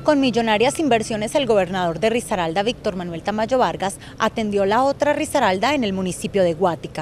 Con millonarias inversiones, el gobernador de Risaralda, Víctor Manuel Tamayo Vargas, atendió la otra Risaralda en el municipio de Guática.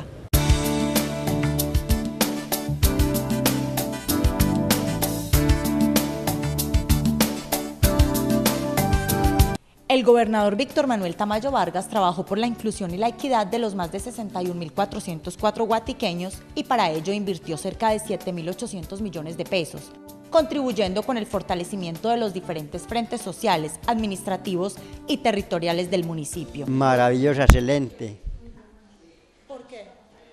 El gobernador Víctor Manuel Tamayo Vargas trabajó por la inclusión y la equidad de los más de 61.404 guatiqueños y para ello invirtió cerca de 7.800 millones de pesos, contribuyendo con el fortalecimiento de los diferentes frentes sociales, administrativos y territoriales del municipio. Maravillosa, excelente. ¿Por qué?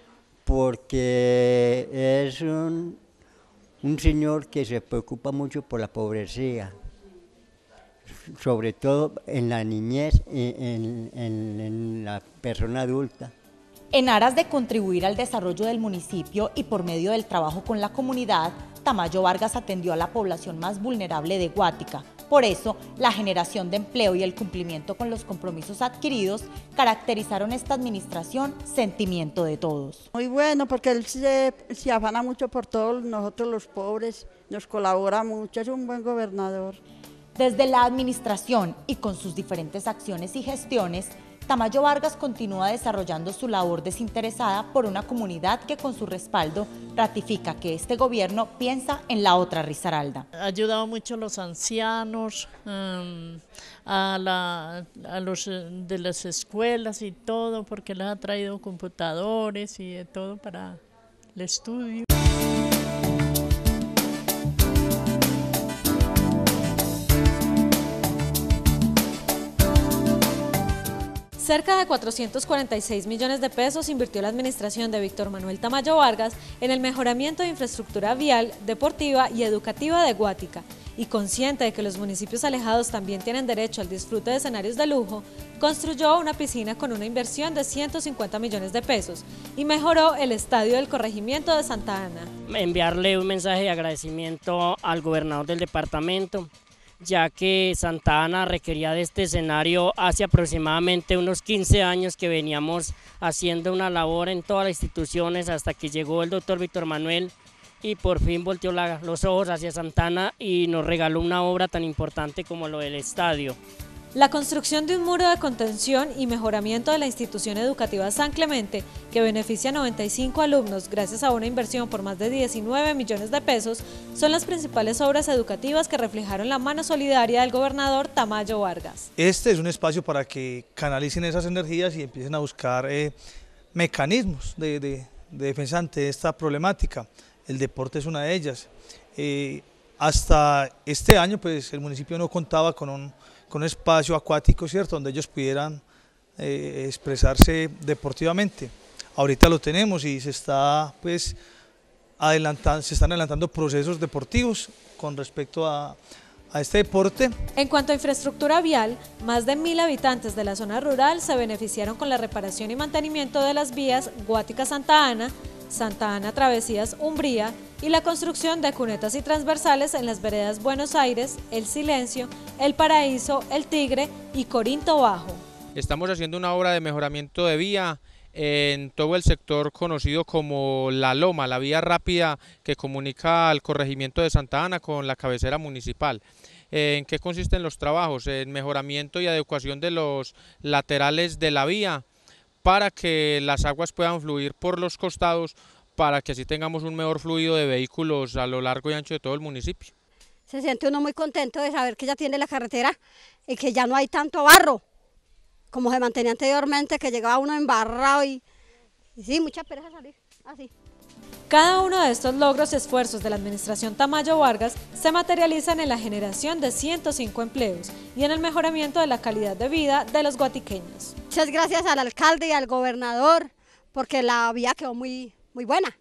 Porque es un señor que se preocupa mucho por la pobreza, sobre todo en la niñez y en la persona adulta. En aras de contribuir al desarrollo del municipio y por medio del trabajo con la comunidad, Tamayo Vargas atendió a la población más vulnerable de Guática. Por eso, la generación de empleo y el cumplimiento con los compromisos adquiridos caracterizaron esta administración Sentimiento de Todos. Muy bueno, porque él se afana mucho por todos nosotros los pobres, nos colabora mucho, es un buen gobernador. Desde la administración y con sus diferentes acciones y gestiones, Tamayo Vargas continúa desarrollando su labor desinteresada por una comunidad que con su respaldo ratifica que este gobierno piensa en la otra Risaralda. Ha ayudado mucho a los ancianos, a los de las escuelas y todo, porque les ha traído computadores y de todo para el estudio. Cerca de 446 millones de pesos invirtió la administración de Víctor Manuel Tamayo Vargas en el mejoramiento de infraestructura vial, deportiva y educativa de Guática, y consciente de que los municipios alejados también tienen derecho al disfrute de escenarios de lujo, construyó una piscina con una inversión de 150 millones de pesos y mejoró el estadio del corregimiento de Santa Ana. Enviarle un mensaje de agradecimiento al gobernador del departamento, ya que Santa Ana requería de este escenario hace aproximadamente unos 15 años que veníamos haciendo una labor en todas las instituciones hasta que llegó el doctor Víctor Manuel y por fin volteó los ojos hacia Santa Ana y nos regaló una obra tan importante como lo del estadio. La construcción de un muro de contención y mejoramiento de la institución educativa San Clemente, que beneficia a 95 alumnos gracias a una inversión por más de 19 millones de pesos, son las principales obras educativas que reflejaron la mano solidaria del gobernador Tamayo Vargas. Este es un espacio para que canalicen esas energías y empiecen a buscar mecanismos de defensa ante esta problemática. El deporte es una de ellas. Hasta este año pues el municipio no contaba con un espacio acuático, ¿cierto?, donde ellos pudieran expresarse deportivamente. Ahorita lo tenemos y se están adelantando procesos deportivos con respecto a este deporte. En cuanto a infraestructura vial, más de 1.000 habitantes de la zona rural se beneficiaron con la reparación y mantenimiento de las vías Guática-Santa Ana, Santa Ana Travesías Umbría y la construcción de cunetas y transversales en las veredas Buenos Aires, El Silencio, El Paraíso, El Tigre y Corinto Bajo. Estamos haciendo una obra de mejoramiento de vía en todo el sector conocido como La Loma, la vía rápida que comunica al corregimiento de Santa Ana con la cabecera municipal. ¿En qué consisten los trabajos? En mejoramiento y adecuación de los laterales de la vía para que las aguas puedan fluir por los costados, para que así tengamos un mejor fluido de vehículos a lo largo y ancho de todo el municipio. Se siente uno muy contento de saber que ya tiene la carretera y que ya no hay tanto barro como se mantenía anteriormente, que llegaba uno embarrado y sí, mucha pereza salir así. Cada uno de estos logros y esfuerzos de la administración Tamayo Vargas se materializan en la generación de 105 empleos y en el mejoramiento de la calidad de vida de los guatiqueños. Muchas gracias al alcalde y al gobernador, porque la vía quedó muy buena.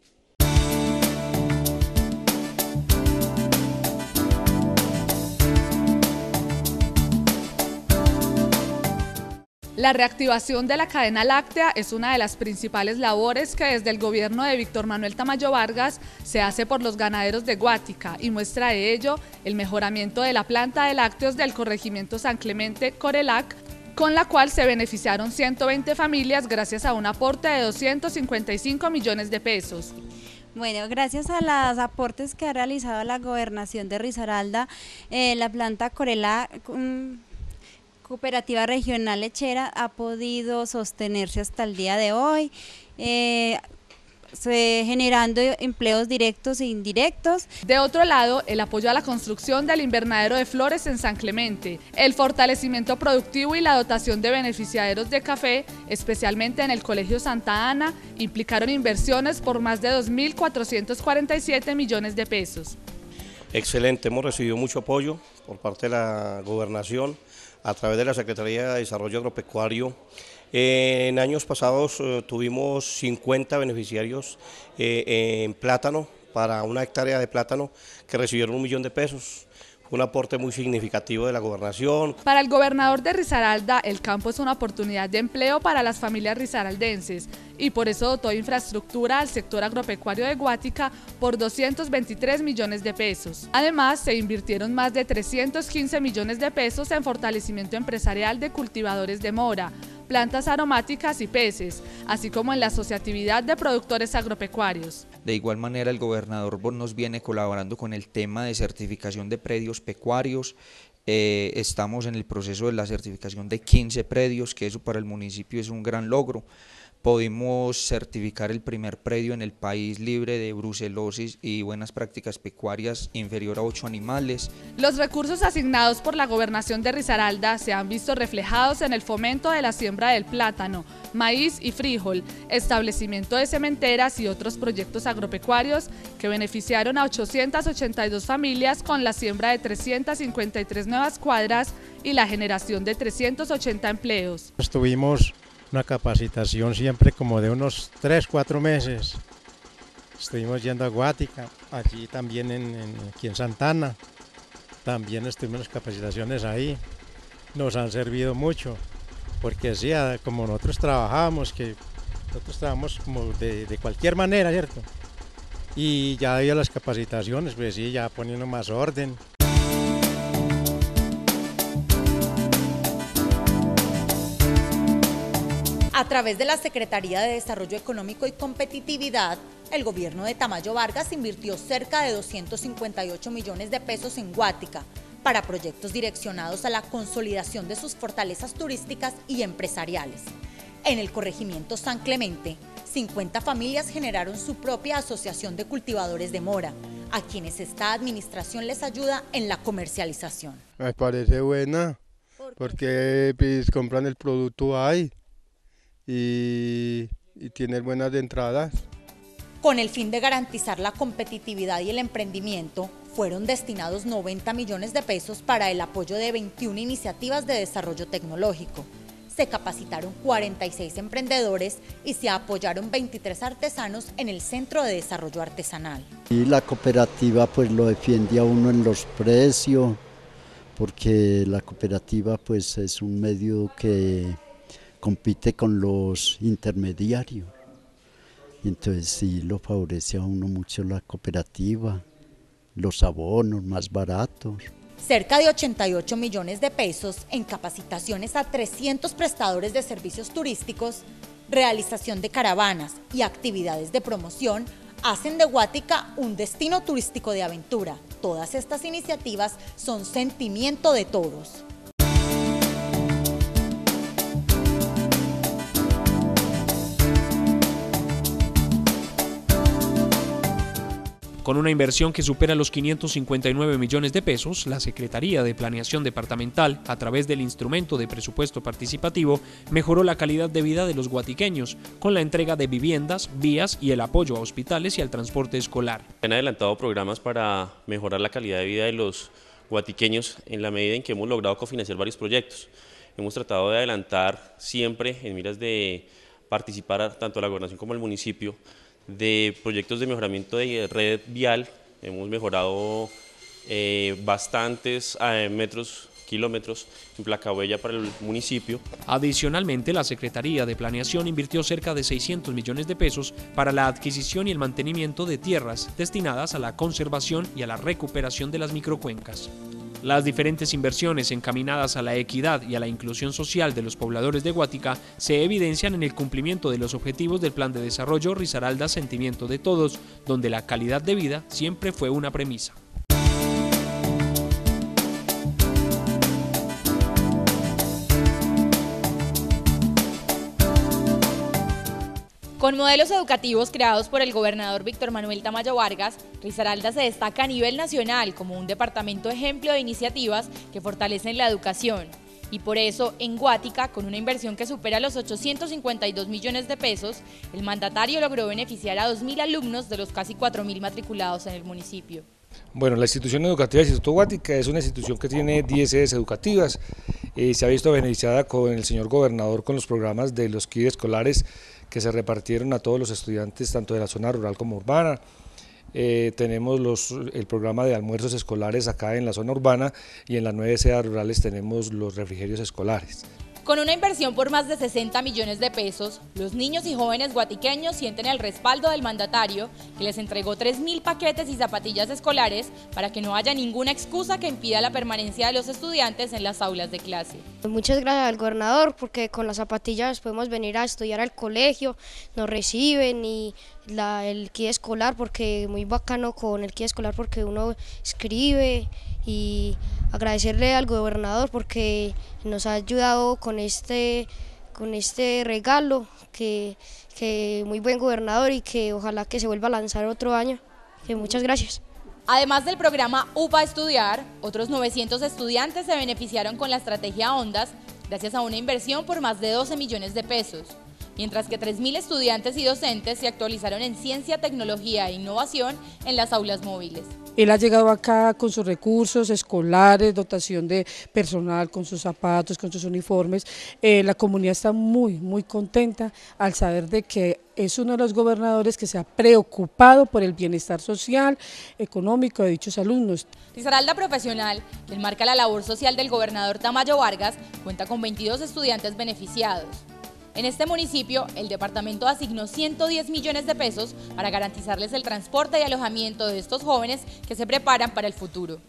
La reactivación de la cadena láctea es una de las principales labores que desde el gobierno de Víctor Manuel Tamayo Vargas se hace por los ganaderos de Guática y muestra de ello el mejoramiento de la planta de lácteos del corregimiento San Clemente Corelac, con la cual se beneficiaron 120 familias gracias a un aporte de 255 millones de pesos. Bueno, gracias a los aportes que ha realizado la Gobernación de Risaralda, la planta Corela Cooperativa Regional Lechera ha podido sostenerse hasta el día de hoy, generando empleos directos e indirectos. De otro lado, el apoyo a la construcción del invernadero de flores en San Clemente, el fortalecimiento productivo y la dotación de beneficiaderos de café, especialmente en el Colegio Santa Ana, implicaron inversiones por más de 2.447 millones de pesos. Excelente, hemos recibido mucho apoyo por parte de la Gobernación a través de la Secretaría de Desarrollo Agropecuario. En años pasados tuvimos 50 beneficiarios en plátano, para una hectárea de plátano, que recibieron 1 millón de pesos. Un aporte muy significativo de la Gobernación. Para el gobernador de Risaralda, el campo es una oportunidad de empleo para las familias risaraldenses y por eso dotó de infraestructura al sector agropecuario de Guática por 223 millones de pesos. Además, se invirtieron más de 315 millones de pesos en fortalecimiento empresarial de cultivadores de mora, plantas aromáticas y peces, así como en la asociatividad de productores agropecuarios. De igual manera, el gobernador nos viene colaborando con el tema de certificación de predios pecuarios. Estamos en el proceso de la certificación de 15 predios, que eso para el municipio es un gran logro. Pudimos certificar el primer predio en el país libre de brucelosis y buenas prácticas pecuarias inferior a 8 animales. Los recursos asignados por la Gobernación de Risaralda se han visto reflejados en el fomento de la siembra del plátano, maíz y frijol, establecimiento de cementeras y otros proyectos agropecuarios que beneficiaron a 882 familias con la siembra de 353 nuevas cuadras y la generación de 380 empleos. Estuvimos una capacitación siempre como de unos 3-4 meses. Estuvimos yendo a Guática, allí también aquí en Santa Ana, también estuvimos en las capacitaciones ahí. Nos han servido mucho, porque sí, como nosotros trabajamos como de cualquier manera, ¿cierto? Y ya había las capacitaciones, pues sí, ya poniendo más orden. A través de la Secretaría de Desarrollo Económico y Competitividad, el gobierno de Tamayo Vargas invirtió cerca de 258 millones de pesos en Guática para proyectos direccionados a la consolidación de sus fortalezas turísticas y empresariales. En el corregimiento San Clemente, 50 familias generaron su propia asociación de cultivadores de mora, a quienes esta administración les ayuda en la comercialización. Me parece buena, porque pues, compran el producto ahí. Y tiene buenas entradas. Con el fin de garantizar la competitividad y el emprendimiento, fueron destinados 90 millones de pesos para el apoyo de 21 iniciativas de desarrollo tecnológico. Se capacitaron 46 emprendedores y se apoyaron 23 artesanos en el Centro de Desarrollo Artesanal. Y la cooperativa pues lo defiende a uno en los precios, porque la cooperativa pues es un medio que compite con los intermediarios, entonces sí lo favorece a uno mucho la cooperativa, los abonos más baratos. Cerca de 88 millones de pesos en capacitaciones a 300 prestadores de servicios turísticos, realización de caravanas y actividades de promoción hacen de Guática un destino turístico de aventura. Todas estas iniciativas son sentimiento de todos. Con una inversión que supera los 559 millones de pesos, la Secretaría de Planeación Departamental, a través del instrumento de presupuesto participativo, mejoró la calidad de vida de los guatiqueños, con la entrega de viviendas, vías y el apoyo a hospitales y al transporte escolar. Han adelantado programas para mejorar la calidad de vida de los guatiqueños en la medida en que hemos logrado cofinanciar varios proyectos. Hemos tratado de adelantar siempre en miras de participar tanto la gobernación como el municipio de proyectos de mejoramiento de red vial. Hemos mejorado bastantes kilómetros en placahuella para el municipio. Adicionalmente, la Secretaría de Planeación invirtió cerca de 600 millones de pesos para la adquisición y el mantenimiento de tierras destinadas a la conservación y a la recuperación de las microcuencas. Las diferentes inversiones encaminadas a la equidad y a la inclusión social de los pobladores de Guática se evidencian en el cumplimiento de los objetivos del Plan de Desarrollo Risaralda Sentimiento de Todos, donde la calidad de vida siempre fue una premisa. Con modelos educativos creados por el gobernador Víctor Manuel Tamayo Vargas, Risaralda se destaca a nivel nacional como un departamento ejemplo de iniciativas que fortalecen la educación. Y por eso, en Guática, con una inversión que supera los 852 millones de pesos, el mandatario logró beneficiar a 2.000 alumnos de los casi 4.000 matriculados en el municipio. Bueno, la institución educativa del Instituto Guática es una institución que tiene 10 sedes educativas. Se ha visto beneficiada con el señor gobernador con los programas de los kits escolares que se repartieron a todos los estudiantes, tanto de la zona rural como urbana. Tenemos el programa de almuerzos escolares acá en la zona urbana y en las 9 sedes rurales tenemos los refrigerios escolares. Con una inversión por más de 60 millones de pesos, los niños y jóvenes guatiqueños sienten el respaldo del mandatario, que les entregó 3.000 paquetes y zapatillas escolares para que no haya ninguna excusa que impida la permanencia de los estudiantes en las aulas de clase. Muchas gracias al gobernador, porque con las zapatillas podemos venir a estudiar al colegio, nos reciben, y el kit escolar, porque muy bacano con el kit escolar porque uno escribe, y agradecerle al gobernador porque nos ha ayudado con este regalo, que muy buen gobernador, y que ojalá que se vuelva a lanzar otro año. Muchas gracias. Además del programa UPA Estudiar, otros 900 estudiantes se beneficiaron con la estrategia Ondas gracias a una inversión por más de 12 millones de pesos. Mientras que 3.000 estudiantes y docentes se actualizaron en ciencia, tecnología e innovación en las aulas móviles. Él ha llegado acá con sus recursos escolares, dotación de personal, con sus zapatos, con sus uniformes. La comunidad está muy contenta al saber de que es uno de los gobernadores que se ha preocupado por el bienestar social, económico de dichos alumnos. Risaralda Profesional, que enmarca la labor social del gobernador Tamayo Vargas, cuenta con 22 estudiantes beneficiados. En este municipio, el departamento asignó 110 millones de pesos para garantizarles el transporte y alojamiento de estos jóvenes que se preparan para el futuro.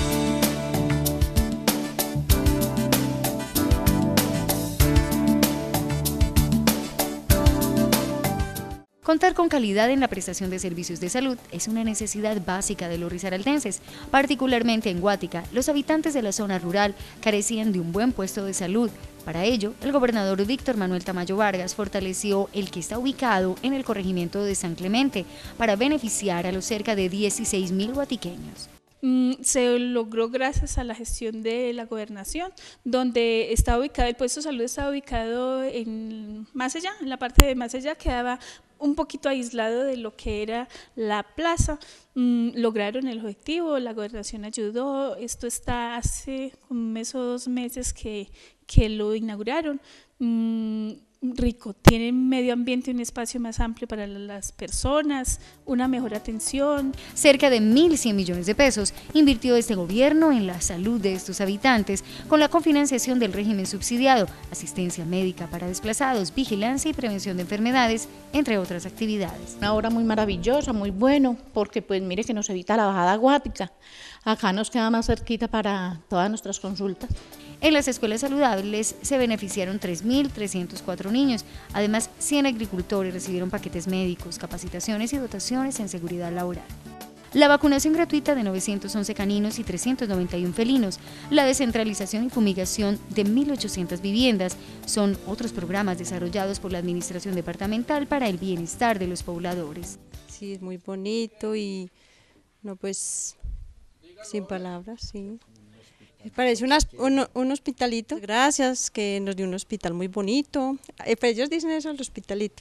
Contar con calidad en la prestación de servicios de salud es una necesidad básica de los risaraldenses. Particularmente en Guática, los habitantes de la zona rural carecían de un buen puesto de salud. Para ello, el gobernador Víctor Manuel Tamayo Vargas fortaleció el que está ubicado en el corregimiento de San Clemente para beneficiar a los cerca de 16.000 guatiqueños. Se logró gracias a la gestión de la gobernación, donde está ubicado, el puesto de salud está ubicado en Masella, en la parte de Masella, quedaba un poquito aislado de lo que era la plaza. Lograron el objetivo, la gobernación ayudó, esto está hace un mes o 2 meses que lo inauguraron. Rico, tiene medio ambiente, un espacio más amplio para las personas, una mejor atención. Cerca de 1.100 millones de pesos invirtió este gobierno en la salud de estos habitantes con la cofinanciación del régimen subsidiado, asistencia médica para desplazados, vigilancia y prevención de enfermedades, entre otras actividades. Una obra muy maravillosa, muy bueno, porque pues mire que nos evita la bajada Guática. Acá nos queda más cerquita para todas nuestras consultas. En las escuelas saludables se beneficiaron 3.304 niños. Además, 100 agricultores recibieron paquetes médicos, capacitaciones y dotaciones en seguridad laboral. La vacunación gratuita de 911 caninos y 391 felinos, la descentralización y fumigación de 1.800 viviendas son otros programas desarrollados por la Administración Departamental para el bienestar de los pobladores. Sí, es muy bonito y no, pues sin palabras, sí. Parece un hospitalito, gracias, que nos dio un hospital muy bonito. Pues ellos dicen eso, el hospitalito.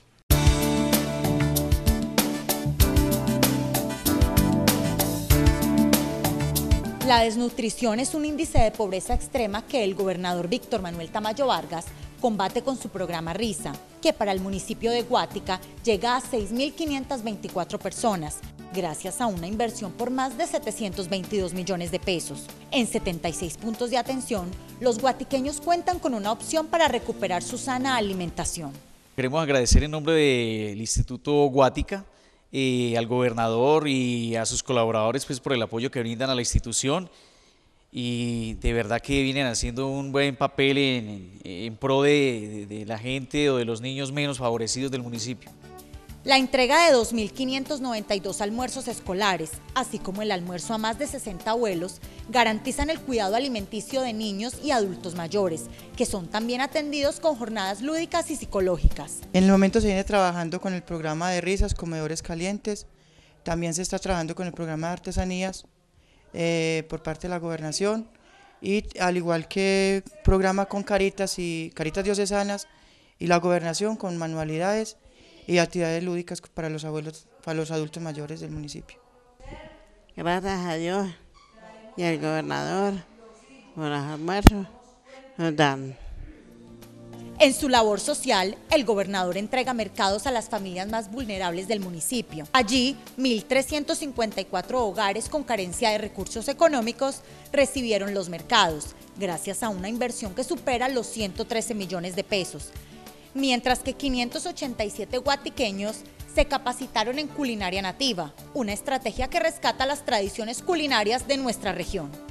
La desnutrición es un índice de pobreza extrema que el gobernador Víctor Manuel Tamayo Vargas combate con su programa RISA, que para el municipio de Guática llega a 6.524 personas, gracias a una inversión por más de 722 millones de pesos. En 76 puntos de atención, los guatiqueños cuentan con una opción para recuperar su sana alimentación. Queremos agradecer en nombre del Instituto Guática al gobernador y a sus colaboradores pues, por el apoyo que brindan a la institución y de verdad que vienen haciendo un buen papel en pro de la gente o de los niños menos favorecidos del municipio. La entrega de 2.592 almuerzos escolares, así como el almuerzo a más de 60 abuelos, garantizan el cuidado alimenticio de niños y adultos mayores, que son también atendidos con jornadas lúdicas y psicológicas. En el momento se viene trabajando con el programa de risas, comedores calientes, también se está trabajando con el programa de artesanías por parte de la gobernación, y al igual que programa con Caritas y Caritas Diocesanas y la gobernación con manualidades y actividades lúdicas para los abuelos, para los adultos mayores del municipio. Gracias a Dios y al gobernador por los almuerzos nos dan. En su labor social, el gobernador entrega mercados a las familias más vulnerables del municipio. Allí, 1.354 hogares con carencia de recursos económicos recibieron los mercados, gracias a una inversión que supera los 113 millones de pesos. Mientras que 587 guatiqueños se capacitaron en culinaria nativa, una estrategia que rescata las tradiciones culinarias de nuestra región.